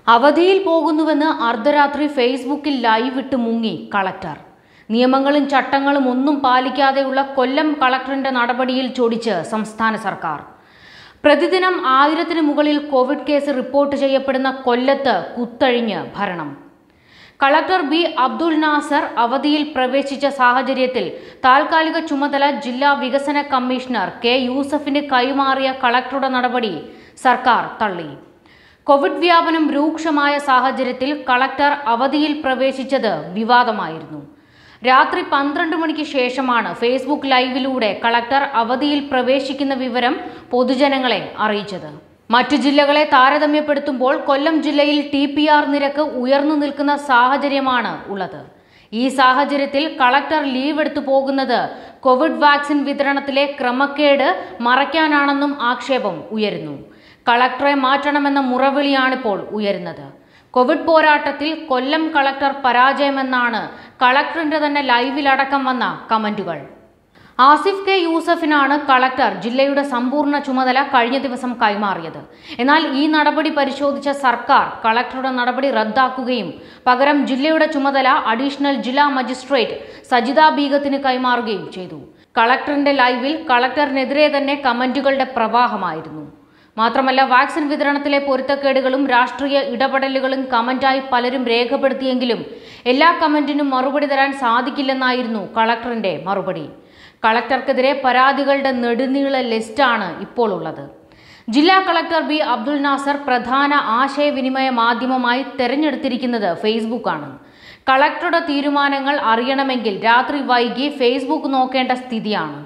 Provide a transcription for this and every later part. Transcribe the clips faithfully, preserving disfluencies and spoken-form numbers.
അവധിയിൽ പോകുന്നുവെന്ന് അർദ്ധരാത്രി ഫേസ്ബുക്കിൽ ലൈവ് ഇട്ട് മുങ്ങി കളക്ടർ. നിയമങ്ങളും ചട്ടങ്ങളും ഒന്നും പാലിക്കാതെയുള്ള കൊല്ലം കളക്ടറിന്റെ നടപടിയിൽ ചൊടിച്ച് സംസ്ഥാന സർക്കാർ. പ്രതിദിനം ആയിരത്തിന് മുകളിൽ കോവിഡ് കേസ് റിപ്പോർട്ട് ചെയ്യപ്പെടുന്ന കൊല്ലത്ത് കുത്തഴിഞ്ഞ് ഭരണം. കളക്ടർ ബി അബ്ദുൽ നാസർ അവധിയിൽ പ്രവേശിച്ച സാഹചര്യത്തിൽ താൽക്കാലിക ചുമതല ജില്ലാ വികസന കമ്മീഷണർ കെ യൂസഫിന് കൈമാറിയ കളക്ടറുടെ നടപടി സർക്കാർ തള്ളി. കോവിഡ് വ്യാപനം രൂക്ഷമായ സാഹചര്യത്തിൽ കളക്ടർ അവധിയിൽ പ്രവേശിച്ചത് വിവാദമായിരുന്നു. രാത്രി പന്ത്രണ്ട് മണിക്ക് ശേഷമാണ് ഫേസ്ബുക്ക് ലൈവിലൂടെ കളക്ടർ അവധിയിൽ പ്രവേശിക്കുന്ന വിവരം പൊതുജനങ്ങളെ അറിയിച്ചത്. മറ്റു ജില്ലകളെ താരതമ്യപ്പെടുത്തുമ്പോൾ കൊല്ലം ജില്ലയിൽ ടി പി ആർ നിരക്ക് ഉയർന്നു നിൽക്കുന്ന സാഹചര്യമാണ് ഉള്ളത്. ഈ സാഹചര്യത്തിൽ കളക്ടർ ലീവ് എടുത്തു പോകുന്നത് കോവിഡ് വാക്സിൻ വിതരണത്തിലെ ക്രമക്കേട് മറയ്ക്കാനാണെന്നും ആക്ഷേപം ഉയരുന്നു. കളക്ടറെ മാറ്റണമെന്ന മുറവിളിയാണിപ്പോൾ ഉയരുന്നത്. കോവിഡ് പോരാട്ടത്തിൽ കൊല്ലം കളക്ടർ പരാജയമെന്നാണ് കളക്ടറിന്റെ തന്നെ ലൈവിലടക്കം വന്ന കമന്റുകൾ. ആസിഫ് കെ യൂസഫിനാണ് കളക്ടർ ജില്ലയുടെ സമ്പൂർണ്ണ ചുമതല കഴിഞ്ഞ ദിവസം കൈമാറിയത്. എന്നാൽ ഈ നടപടി പരിശോധിച്ച സർക്കാർ കളക്ടറുടെ നടപടി റദ്ദാക്കുകയും പകരം ജില്ലയുടെ ചുമതല അഡീഷണൽ ജില്ലാ മജിസ്ട്രേറ്റ് സജിത ബീഗത്തിന് കൈമാറുകയും ചെയ്തു. കളക്ടറിന്റെ ലൈവിൽ കളക്ടറിനെതിരെ തന്നെ കമന്റുകളുടെ പ്രവാഹമായിരുന്നു. മാത്രമല്ല, വാക്സിൻ വിതരണത്തിലെ പൊരുത്തക്കേടുകളും രാഷ്ട്രീയ ഇടപെടലുകളും കമന്റായി പലരും രേഖപ്പെടുത്തിയെങ്കിലും എല്ലാ കമന്റിനും മറുപടി തരാൻ സാധിക്കില്ലെന്നായിരുന്നു കളക്ടറിന്റെ മറുപടി. കളക്ടർക്കെതിരെ പരാതികളുടെ നെടുനീള ലിസ്റ്റാണ് ഇപ്പോൾ ഉള്ളത്. ജില്ലാ കളക്ടർ ബി അബ്ദുൽ നാസർ പ്രധാന ആശയവിനിമയ മാധ്യമമായി തെരഞ്ഞെടുത്തിരിക്കുന്നത് ഫേസ്ബുക്കാണ്. കളക്ടറുടെ തീരുമാനങ്ങൾ അറിയണമെങ്കിൽ രാത്രി വൈകി ഫേസ്ബുക്ക് നോക്കേണ്ട സ്ഥിതിയാണ്.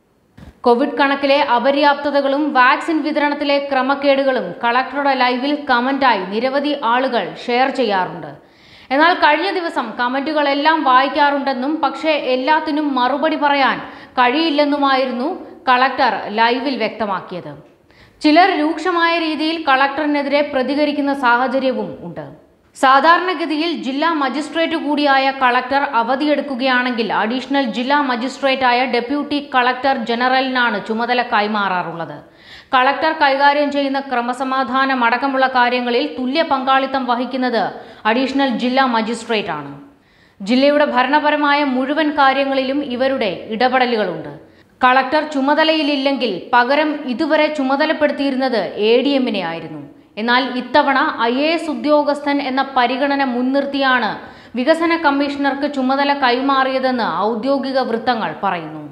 കോവിഡ് കണക്കിലെ അപര്യാപ്തതകളും വാക്സിൻ വിതരണത്തിലെ ക്രമക്കേടുകളും കളക്ടറുടെ ലൈവിൽ കമന്റായി നിരവധി ആളുകൾ ഷെയർ ചെയ്യാറുണ്ട്. എന്നാൽ കഴിഞ്ഞ ദിവസം കമന്റുകളെല്ലാം വായിക്കാറുണ്ടെന്നും പക്ഷേ എല്ലാത്തിനും മറുപടി പറയാൻ കഴിയില്ലെന്നുമായിരുന്നു കളക്ടർ ലൈവിൽ വ്യക്തമാക്കിയത്. ചിലർ രൂക്ഷമായ രീതിയിൽ കളക്ടറിനെതിരെ പ്രതികരിക്കുന്ന സാഹചര്യവും ഉണ്ട്. സാധാരണഗതിയിൽ ജില്ലാ മജിസ്ട്രേറ്റ് കൂടിയായ കളക്ടർ അവധിയെടുക്കുകയാണെങ്കിൽ അഡീഷണൽ ജില്ലാ മജിസ്ട്രേറ്റായ ഡെപ്യൂട്ടി കളക്ടർ ജനറലിനാണ് ചുമതല കൈമാറാറുള്ളത്. കളക്ടർ കൈകാര്യം ചെയ്യുന്ന ക്രമസമാധാനം അടക്കമുള്ള കാര്യങ്ങളിൽ തുല്യ പങ്കാളിത്തം വഹിക്കുന്നത് അഡീഷണൽ ജില്ലാ മജിസ്ട്രേറ്റ് ആണ്. ജില്ലയുടെ ഭരണപരമായ മുഴുവൻ കാര്യങ്ങളിലും ഇവരുടെ ഇടപെടലുകളുണ്ട്. കളക്ടർ ചുമതലയിലില്ലെങ്കിൽ പകരം ഇതുവരെ ചുമതലപ്പെടുത്തിയിരുന്നത് എ ഡി എമ്മിനെ ആയിരുന്നു. എന്നാൽ ഇത്തവണ ഐ എ എസ് ഉദ്യോഗസ്ഥൻ എന്ന പരിഗണന മുൻനിർത്തിയാണ് വികസന കമ്മീഷണർക്ക് ചുമതല കൈമാറിയതെന്ന് ഔദ്യോഗിക വൃത്തങ്ങൾ പറയുന്നു.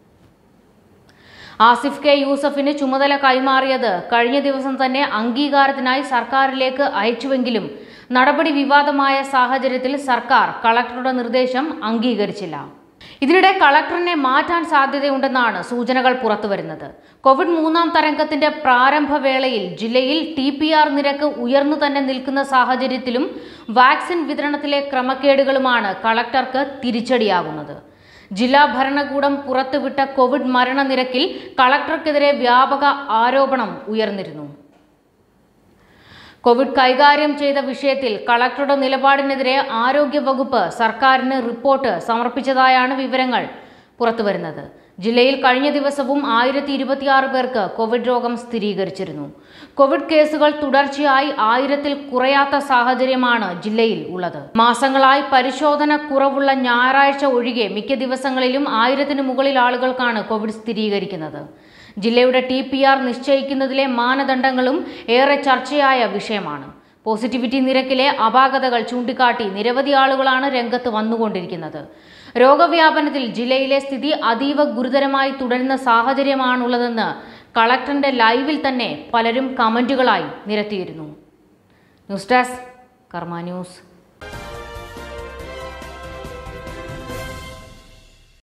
ആസിഫ് കെ യൂസഫിന് ചുമതല കൈമാറിയത് കഴിഞ്ഞ ദിവസം തന്നെ അംഗീകാരത്തിനായി സർക്കാരിലേക്ക് അയച്ചുവെങ്കിലും നടപടി വിവാദമായ സാഹചര്യത്തിൽ സർക്കാർ കളക്ടറുടെ നിർദ്ദേശം അംഗീകരിച്ചില്ല. ഇതിനിടെ കളക്ടറിനെ മാറ്റാൻ സാധ്യതയുണ്ടെന്നാണ് സൂചനകൾ പുറത്തുവരുന്നത്. കോവിഡ് മൂന്നാം തരംഗത്തിന്റെ പ്രാരംഭ വേളയിൽ ജില്ലയിൽ ടി പി ആർ നിരക്ക് ഉയർന്നു തന്നെ നിൽക്കുന്ന സാഹചര്യത്തിലും വാക്സിൻ വിതരണത്തിലെ ക്രമക്കേടുകളുമാണ് കളക്ടർക്ക് തിരിച്ചടിയാകുന്നത്. ജില്ലാ ഭരണകൂടം പുറത്തുവിട്ട കോവിഡ് മരണനിരക്കിൽ കളക്ടർക്കെതിരെ വ്യാപക ആരോപണം ഉയർന്നിരുന്നു. കോവിഡ് കൈകാര്യം ചെയ്ത വിഷയത്തിൽ കളക്ടറുടെ നിലപാടിനെതിരെ ആരോഗ്യവകുപ്പ് സർക്കാരിന് റിപ്പോർട്ട് സമർപ്പിച്ചതായാണ് വിവരങ്ങൾ പുറത്തുവരുന്നത്. ജില്ലയിൽ കഴിഞ്ഞ ദിവസവും ആയിരത്തി ഇരുപത്തിയാറ് പേർക്ക് കോവിഡ് രോഗം സ്ഥിരീകരിച്ചിരുന്നു. കോവിഡ് കേസുകൾ തുടർച്ചയായി ആയിരത്തിൽ കുറയാത്ത സാഹചര്യമാണ് ജില്ലയിൽ ഉള്ളത്. മാസങ്ങളായി പരിശോധന കുറവുള്ള ഞായറാഴ്ച ഒഴികെ മിക്ക ദിവസങ്ങളിലും ആയിരത്തിന് മുകളിൽ ആളുകൾക്കാണ് കോവിഡ് സ്ഥിരീകരിക്കുന്നത്. ജില്ലയുടെ ടി പി ആർ നിശ്ചയിക്കുന്നതിലെ മാനദണ്ഡങ്ങളും ഏറെ ചർച്ചയായ വിഷയമാണ്. പോസിറ്റിവിറ്റി നിരക്കിലെ അപാകതകൾ ചൂണ്ടിക്കാട്ടി നിരവധി ആളുകളാണ് രംഗത്ത് വന്നുകൊണ്ടിരിക്കുന്നത്. രോഗവ്യാപനത്തിൽ ജില്ലയിലെ സ്ഥിതി അതീവ ഗുരുതരമായി തുടരുന്ന സാഹചര്യമാണുള്ളതെന്ന് കളക്ടറിന്റെ ലൈവിൽ തന്നെ പലരും കമന്റുകളായി നിരത്തിയിരുന്നു. News desk Karma news.